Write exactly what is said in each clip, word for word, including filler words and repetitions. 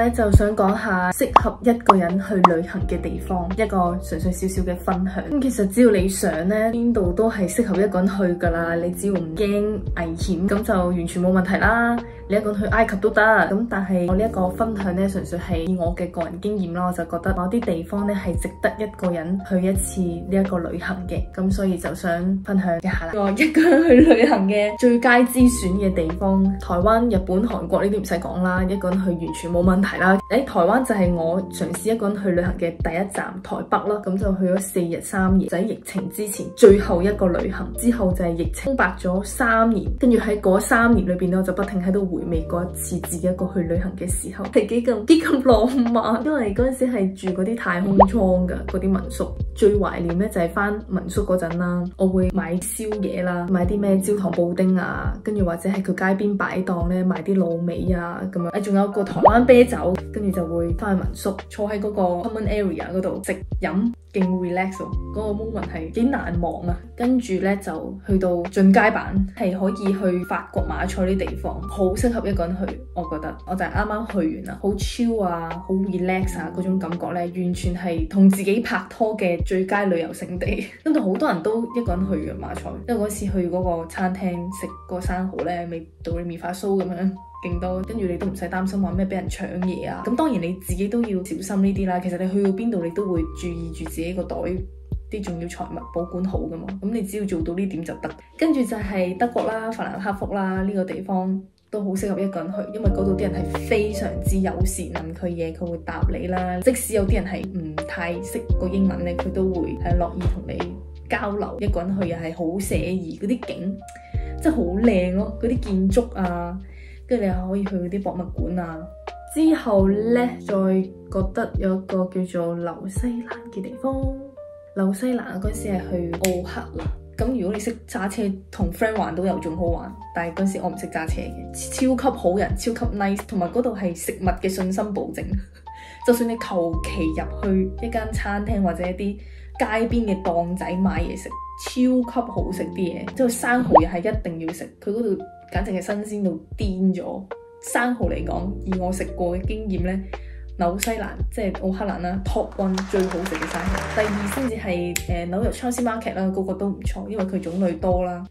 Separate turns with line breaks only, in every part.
咧就想講下適合一個人去旅行嘅地方，一個純粹少少嘅分享。咁其實只要你想咧，邊度都係適合一個人去噶啦。你只要唔驚危險，咁就完全冇問題啦。你一個人去埃及都得。咁但係我呢一個分享咧，純粹係以我嘅個人經驗啦，我就覺得某啲地方咧係值得一個人去一次呢一個旅行嘅。咁所以就想分享一下啦。我一個人去旅行嘅最佳之選嘅地方，台灣、日本、韓國呢啲唔使講啦，一個人去完全冇問題啦。誒，台灣就係我嘗試一個人去旅行嘅第一站，台北啦。咁就去咗四日三夜，就喺疫情之前最後一個旅行。之後就係疫情空白咗三年，跟住喺嗰三年裏邊咧，我就不停喺度回味過一次自己一個去旅行嘅時候，係幾咁幾咁浪漫。因為嗰陣時係住嗰啲太空艙噶嗰啲民宿，最懷念咧就係翻民宿嗰陣啦。我會買宵夜啦，買啲咩焦糖布丁啊，跟住或者係佢街邊擺檔咧買啲滷味啊咁樣。誒，仲有個台灣啤酒，跟住就會翻去民宿坐喺嗰個 common area 嗰度食飲。勁 relax 喎，嗰個 moment 係幾難忘啊！跟住咧就去到進階版，係可以去法國馬賽啲地方，好適合一個人去。我覺得我就係啱啱去完啦，好 chill 啊，好 relax 啊，嗰種感覺咧，完全係同自己拍拖嘅最佳旅遊勝地。咁就好多人都一個人去嘅馬賽，因為嗰次去嗰個餐廳食個生蠔咧，味道你面發酥咁樣。勁多，跟住你都唔使擔心話咩俾人搶嘢啊！咁當然你自己都要小心呢啲啦。其實你去到邊度，你都會注意住自己個袋啲重要財物保管好噶嘛。咁你只要做到呢點就得。跟住就係德國啦、法蘭克福啦，呢個地方都好適合一個人去，因為嗰度啲人係非常之友善，問佢嘢佢會答你啦。即使有啲人係唔太識個英文咧，佢都會係樂意同你交流。一個人去又係好寫意，嗰啲景真係好靚咯，嗰啲建築啊。跟住你又可以去嗰啲博物館啊。之後呢，再覺得有一個叫做紐西蘭嘅地方。紐西蘭嗰時係去奧克蘭。咁如果你識揸車，同 friend 玩都有仲好玩。但係嗰時我唔識揸車嘅，超級好人，超級 nice， 同埋嗰度係食物嘅信心保證。就算你求其入去一間餐廳或者一啲街邊嘅檔仔買嘢食，超級好食啲嘢。即係生蠔又係一定要食，佢嗰度簡直係新鮮到癲咗。生蠔嚟講，以我食過嘅經驗呢，紐西蘭即係奧克蘭啦 ，top one 最好食嘅生蠔。第二先至係誒紐約 Chelsea Market 啦，個個都唔錯，因為佢種類多啦。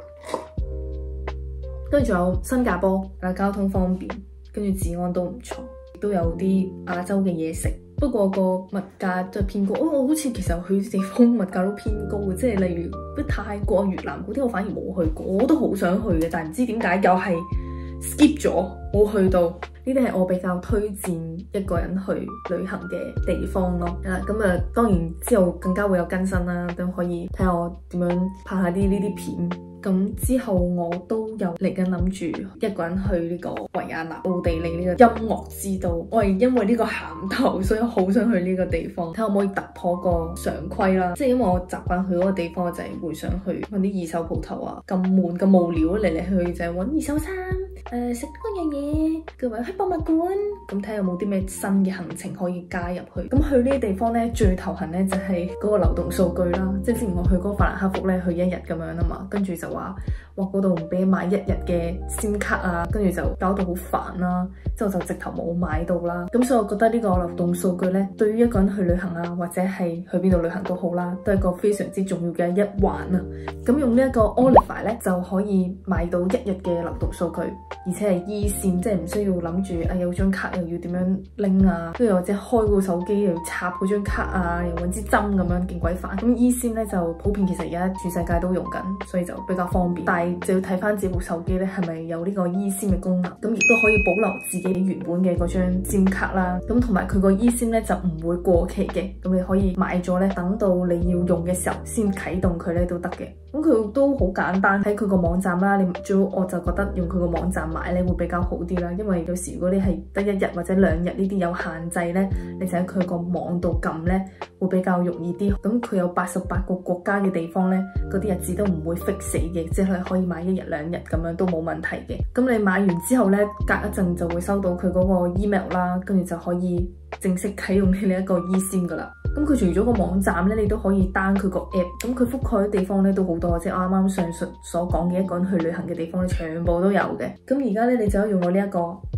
跟住仲有新加坡，啊交通方便，跟住治安都唔錯，都有啲亞洲嘅嘢食。不過個物價就偏高，哦，我好似其實去啲地方物價都偏高嘅，即係例如啲泰國、越南嗰啲，我反而冇去過，我都好想去嘅，但係唔知點解又係 skip 咗，冇去到。呢啲係我比較推薦一個人去旅行嘅地方咯。啊，咁啊，當然之後更加會有更新啦，都可以睇下我點樣拍下啲呢啲片。咁之後我都有嚟緊諗住一個人去呢個維也納奧地利呢個音樂之都。我係因為呢個銜頭，所以好想去呢個地方，睇下可唔可以突破個常規啦。即係因為我習慣去嗰個地方，我就係會想去揾啲二手鋪頭啊，咁悶咁無聊，嚟嚟去去就係揾二手衫，誒食嗰樣嘢，佢話去博物館，咁睇下有冇啲咩新嘅行程可以加入去。咁去呢啲地方咧，最頭痕咧就係嗰個流動數據啦。即係之前我去嗰個法蘭克福咧，去一日咁樣啊嘛，跟住就話哇嗰度唔俾買一日嘅 SIM 卡啊，跟住就搞到好煩啦。之後就直頭冇買到啦。咁所以我覺得呢個流動數據咧，對於一個人去旅行啊，或者係去邊度旅行都好啦，都係一個非常之重要嘅一環啊。咁用呢一個 Olivy 咧，就可以買到一日嘅流動數據，而且係 E 線，即係唔需要諗住啊有張卡又要點樣拎啊，跟住或者開個手機又要插嗰張卡啊，又揾支針咁樣勁鬼煩。咁 E 線咧就普遍其實而家全世界都用緊，所以就比較方便。但係就要睇翻自己部手機咧係咪有呢個 E 線嘅功能，咁亦都可以保留自己原本嘅嗰張 SIM 卡啦。咁同埋佢個 E 線咧就唔會過期嘅，咁你可以買咗咧，等到你要用嘅時候先啟動佢咧都得嘅。咁佢都好簡單，喺佢個網站啦，你最好我就覺得用佢個網站買咧會比較好啲啦。因為有時如果你係得一日或者兩日呢啲有限制咧，你就喺佢個網度撳咧會比較容易啲。咁佢有八十八個國家嘅地方咧，嗰啲日子都唔會 fix 死嘅，即係可以買一日兩日咁樣都冇問題嘅。咁你買完之後咧，隔一陣就會收到佢嗰個 email 啦，跟住就可以正式啟用你呢一個 eSIM 噶啦。咁佢除咗個網站咧，你都可以 down 佢個 app。咁佢覆蓋嘅地方咧都好多，即係我啱啱上述所講嘅一個人去旅行嘅地方咧，全部都有嘅。咁而家咧，你就可以用我呢一個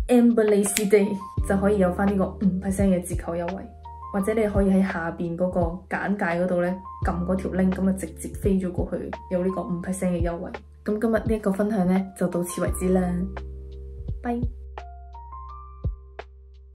Amber Lazy Day 就可以有翻呢個五 percent 嘅折扣優惠，或者你可以喺下邊嗰個簡介嗰度咧撳嗰條 link， 咁啊直接飛咗過去，有呢個五 percent 嘅優惠。咁今日呢一個分享咧就到此為止啦，拜。